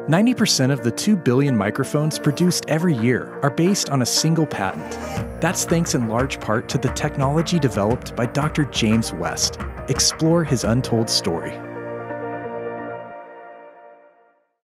90% of the 2 billion microphones produced every year are based on a single patent. That's thanks in large part to the technology developed by Dr. James West. Explore his untold story.